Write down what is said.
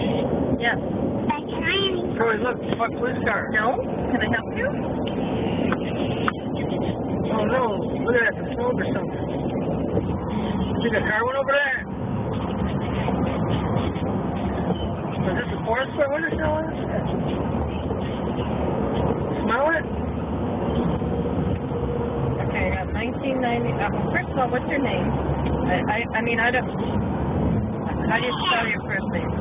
Yes. Troy, look, what police car? No? Can I help you? Oh no, look at that, some smoke or something. See the car went over there? Is this a forest fire? What is that? Smell it? Okay, I got 1990. First of all, what's your name? I mean, I don't. How do you spell your first name?